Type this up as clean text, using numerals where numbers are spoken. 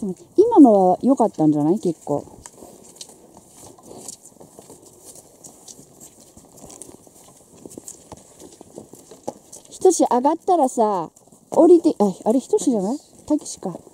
今のは良かったんじゃない？結構。ひとし上がったらさ、降りて、あれひとしじゃない？たけしか。